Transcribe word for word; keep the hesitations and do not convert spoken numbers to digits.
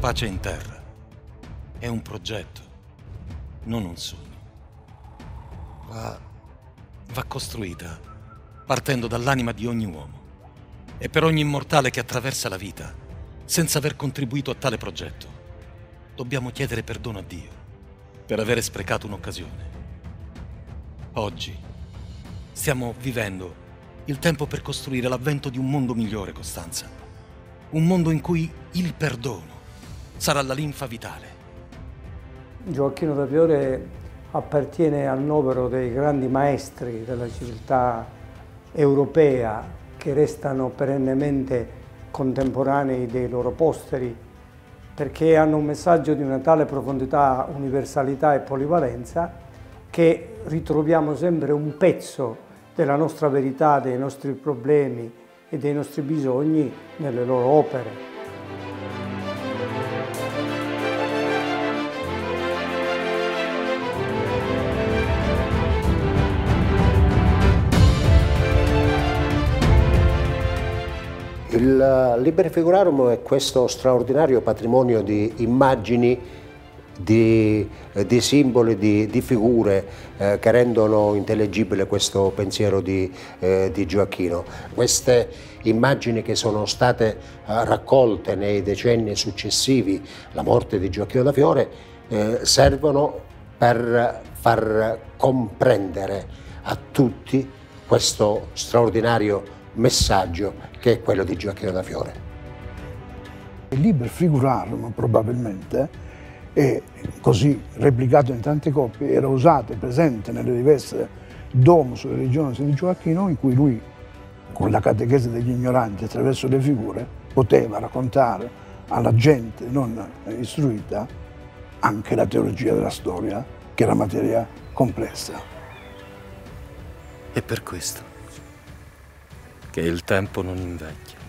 pace in terra. È un progetto, non un sogno. Va, va costruita partendo dall'anima di ogni uomo e per ogni immortale che attraversa la vita senza aver contribuito a tale progetto. Dobbiamo chiedere perdono a Dio per avere sprecato un'occasione. Oggi stiamo vivendo il tempo per costruire l'avvento di un mondo migliore, Costanza. Un mondo in cui il perdono sarà la linfa vitale. Gioacchino da Fiore appartiene al novero dei grandi maestri della civiltà europea che restano perennemente contemporanei dei loro posteri, perché hanno un messaggio di una tale profondità, universalità e polivalenza che ritroviamo sempre un pezzo della nostra verità, dei nostri problemi e dei nostri bisogni nelle loro opere. Il Liber Figurarum è questo straordinario patrimonio di immagini, di, di simboli, di, di figure eh, che rendono intellegibile questo pensiero di, eh, di Gioacchino. Queste immagini che sono state eh, raccolte nei decenni successivi alla morte di Gioacchino da Fiore eh, servono per far comprendere a tutti questo straordinario messaggio che è quello di Gioacchino da Fiore. Il Liber Figurarum probabilmente è così replicato in tante copie, era usato e presente nelle diverse domus religiose di Gioacchino, in cui lui, con la catechesi degli ignoranti attraverso le figure, poteva raccontare alla gente non istruita anche la teologia della storia, che era materia complessa. E per questo che il tempo non invecchia.